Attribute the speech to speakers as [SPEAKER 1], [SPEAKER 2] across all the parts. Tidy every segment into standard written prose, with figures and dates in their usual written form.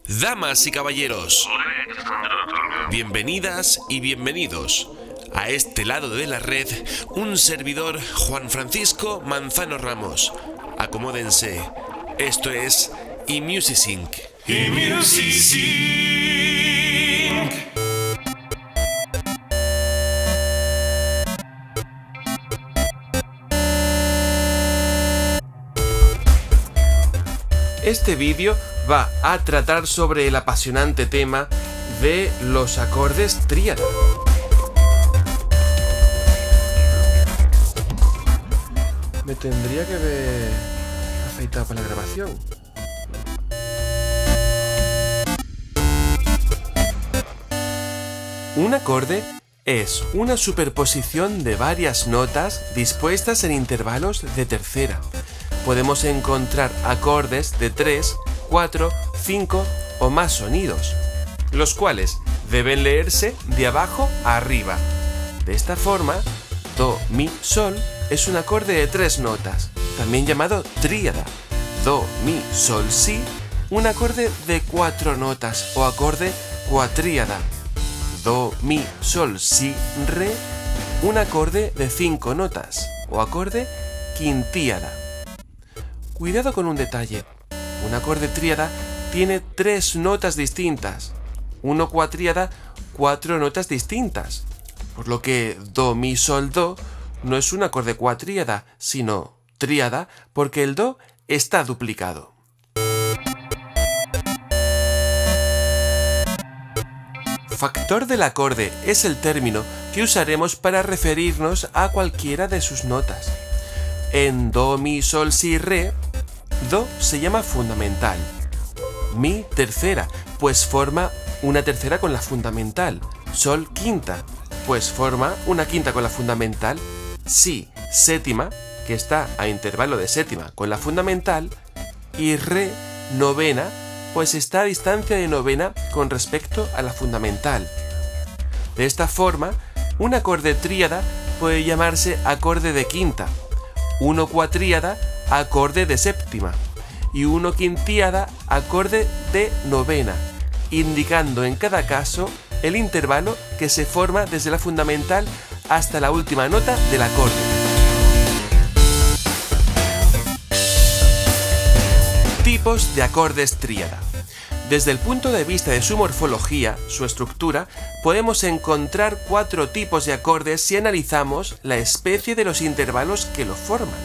[SPEAKER 1] Damas y caballeros, bienvenidas y bienvenidos a este lado de la red, un servidor, Juan Francisco Manzano Ramos. Acomódense, esto es eMusicSync. eMusicSync. Este vídeo va a tratar sobre el apasionante tema de los acordes tríada. Me tendría que haber afeitado para la grabación. Un acorde es una superposición de varias notas dispuestas en intervalos de tercera. Podemos encontrar acordes de 3, 4, 5 o más sonidos, los cuales deben leerse de abajo a arriba. De esta forma, Do, Mi, Sol es un acorde de 3 notas, también llamado tríada. Do, Mi, Sol, Si, un acorde de 4 notas o acorde cuatríada. Do, Mi, Sol, Si, Re, un acorde de 5 notas o acorde quintíada. Cuidado con un detalle. Un acorde tríada tiene 3 notas distintas. Uno cuatríada, 4 notas distintas. Por lo que Do, Mi, Sol, Do no es un acorde cuatríada, sino tríada, porque el Do está duplicado. Factor del acorde es el término que usaremos para referirnos a cualquiera de sus notas. En Do, Mi, Sol, Si, Re, Do se llama fundamental, Mi tercera, pues forma una tercera con la fundamental, Sol quinta, pues forma una quinta con la fundamental, Si séptima, que está a intervalo de séptima con la fundamental, y Re novena, pues está a distancia de novena con respecto a la fundamental. De esta forma, un acorde tríada puede llamarse acorde de quinta, uno cuatríada, acorde de séptima, y uno quintíada, acorde de novena, indicando en cada caso el intervalo que se forma desde la fundamental hasta la última nota del acorde. Tipos de acordes tríada. Desde el punto de vista de su morfología, su estructura, podemos encontrar 4 tipos de acordes si analizamos la especie de los intervalos que lo forman.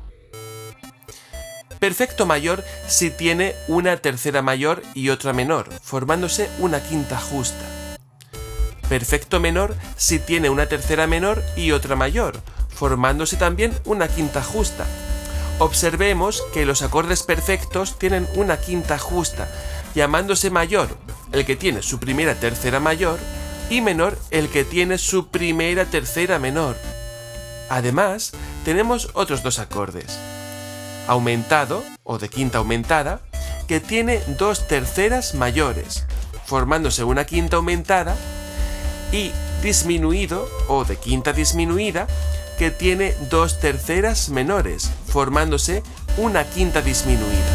[SPEAKER 1] Perfecto mayor si tiene una tercera mayor y otra menor, formándose una quinta justa. Perfecto menor si tiene una tercera menor y otra mayor, formándose también una quinta justa. Observemos que los acordes perfectos tienen una quinta justa, llamándose mayor el que tiene su primera tercera mayor y menor el que tiene su primera tercera menor. Además, tenemos otros 2 acordes. Aumentado o de quinta aumentada, que tiene 2 terceras mayores, formándose una quinta aumentada, y disminuido o de quinta disminuida, que tiene 2 terceras menores, formándose una quinta disminuida.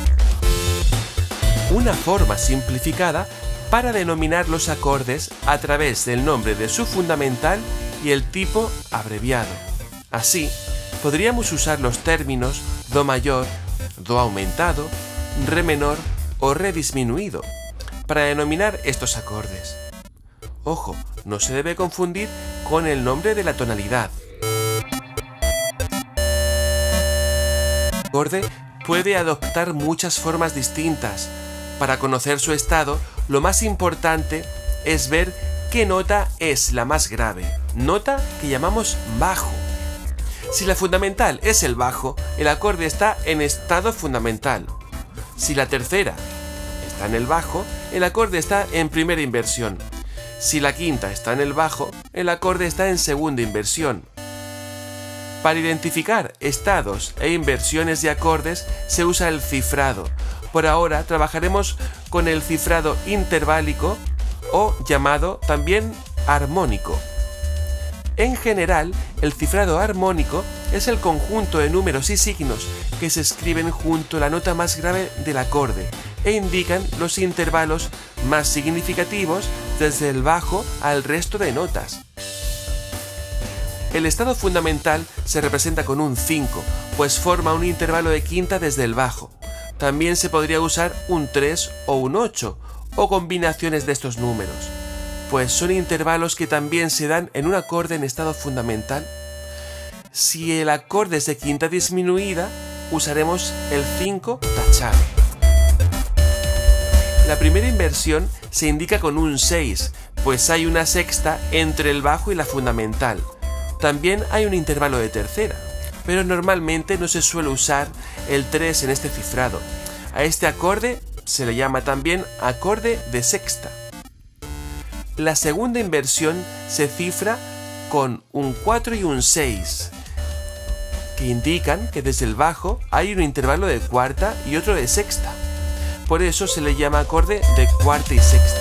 [SPEAKER 1] Una forma simplificada para denominar los acordes a través del nombre de su fundamental y el tipo abreviado. Así, podríamos usar los términos Do mayor, Do aumentado, Re menor o Re disminuido para denominar estos acordes. Ojo, no se debe confundir con el nombre de la tonalidad. El acorde puede adoptar muchas formas distintas. Para conocer su estado, lo más importante es ver qué nota es la más grave, nota que llamamos bajo. Si la fundamental es el bajo, el acorde está en estado fundamental. Si la tercera está en el bajo, el acorde está en primera inversión. Si la quinta está en el bajo, el acorde está en segunda inversión. Para identificar estados e inversiones de acordes se usa el cifrado. Por ahora trabajaremos con el cifrado interválico o llamado también armónico. En general, el cifrado armónico es el conjunto de números y signos que se escriben junto a la nota más grave del acorde, e indican los intervalos más significativos desde el bajo al resto de notas. El estado fundamental se representa con un 5, pues forma un intervalo de quinta desde el bajo. También se podría usar un 3 o un 8, o combinaciones de estos números, pues son intervalos que también se dan en un acorde en estado fundamental. Si el acorde es de quinta disminuida, usaremos el 5 tachado. La primera inversión se indica con un 6, pues hay una sexta entre el bajo y la fundamental. También hay un intervalo de tercera, pero normalmente no se suele usar el 3 en este cifrado. A este acorde se le llama también acorde de sexta. La segunda inversión se cifra con un 4 y un 6, que indican que desde el bajo hay un intervalo de cuarta y otro de sexta. Por eso se le llama acorde de cuarta y sexta.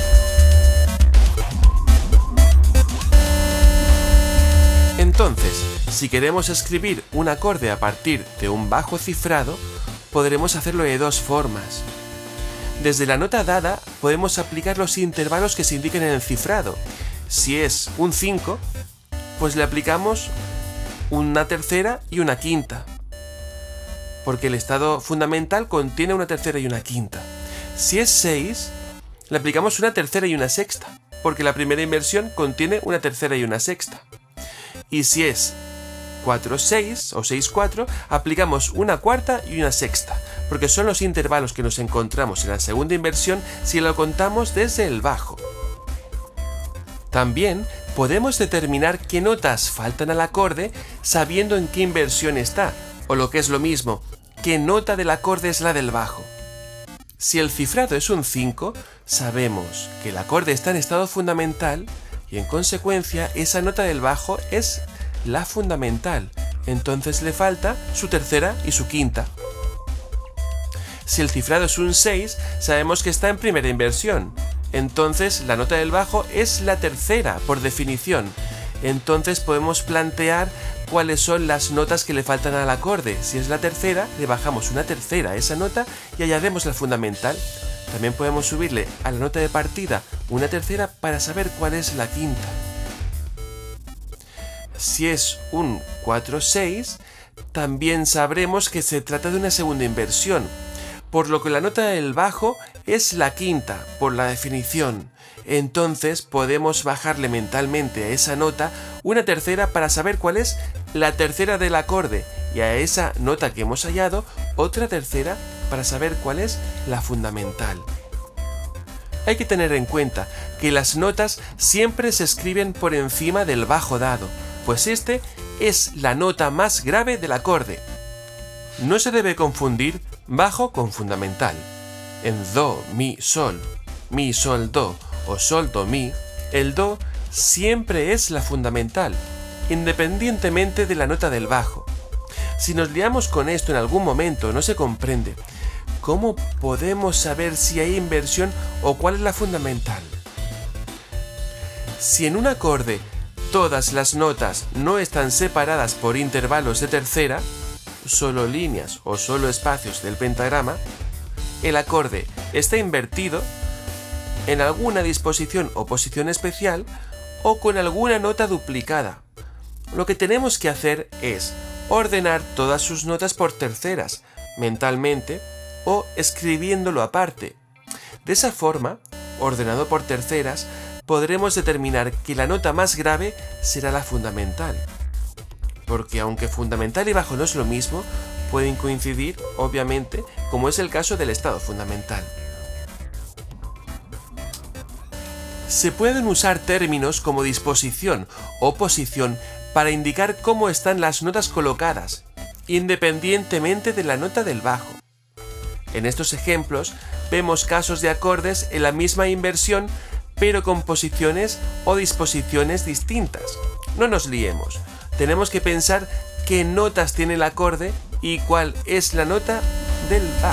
[SPEAKER 1] Entonces, si queremos escribir un acorde a partir de un bajo cifrado, podremos hacerlo de dos formas. Desde la nota dada podemos aplicar los intervalos que se indiquen en el cifrado. Si es un 5, pues le aplicamos una tercera y una quinta, porque el estado fundamental contiene una tercera y una quinta. Si es 6, le aplicamos una tercera y una sexta, porque la primera inversión contiene una tercera y una sexta. Y si es 4-6 o 6-4, aplicamos una cuarta y una sexta, porque son los intervalos que nos encontramos en la segunda inversión si lo contamos desde el bajo. También podemos determinar qué notas faltan al acorde sabiendo en qué inversión está, o lo que es lo mismo, qué nota del acorde es la del bajo. Si el cifrado es un 5, sabemos que el acorde está en estado fundamental y en consecuencia esa nota del bajo es la fundamental, entonces le falta su tercera y su quinta. Si el cifrado es un 6, sabemos que está en primera inversión, entonces la nota del bajo es la tercera por definición. Entonces podemos plantear cuáles son las notas que le faltan al acorde. Si es la tercera, le bajamos una tercera a esa nota y añadimos la fundamental. También podemos subirle a la nota de partida una tercera para saber cuál es la quinta. Si es un 4-6, también sabremos que se trata de una segunda inversión, por lo que la nota del bajo es la quinta, por la definición. Entonces podemos bajarle mentalmente a esa nota una tercera para saber cuál es la tercera del acorde, y a esa nota que hemos hallado otra tercera para saber cuál es la fundamental. Hay que tener en cuenta que las notas siempre se escriben por encima del bajo dado, pues este es la nota más grave del acorde. No se debe confundir bajo con fundamental. En do, mi, sol, do o sol, do, mi, el do siempre es la fundamental, independientemente de la nota del bajo. Si nos liamos con esto en algún momento no se comprende, ¿cómo podemos saber si hay inversión o cuál es la fundamental? Si en un acorde todas las notas no están separadas por intervalos de tercera, solo líneas o solo espacios del pentagrama, el acorde está invertido en alguna disposición o posición especial o con alguna nota duplicada. Lo que tenemos que hacer es ordenar todas sus notas por terceras, mentalmente o escribiéndolo aparte. De esa forma, ordenado por terceras, podremos determinar que la nota más grave será la fundamental. Porque aunque fundamental y bajo no es lo mismo, pueden coincidir, obviamente, como es el caso del estado fundamental. Se pueden usar términos como disposición o posición para indicar cómo están las notas colocadas, independientemente de la nota del bajo. En estos ejemplos vemos casos de acordes en la misma inversión, pero con posiciones o disposiciones distintas. No nos liemos, tenemos que pensar qué notas tiene el acorde y cuál es la nota del bajo.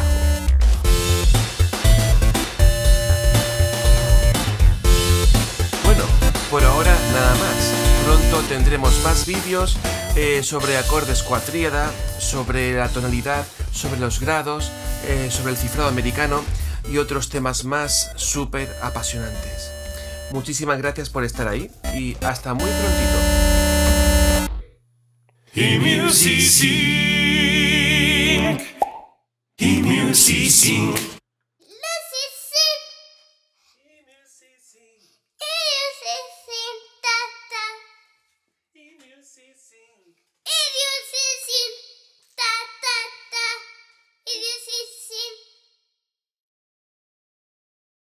[SPEAKER 1] Bueno, por ahora nada más. Pronto tendremos más vídeos sobre acordes cuatríada, sobre la tonalidad, sobre los grados, sobre el cifrado americano y otros temas más súper apasionantes. Muchísimas gracias por estar ahí y hasta muy prontito.
[SPEAKER 2] Sing.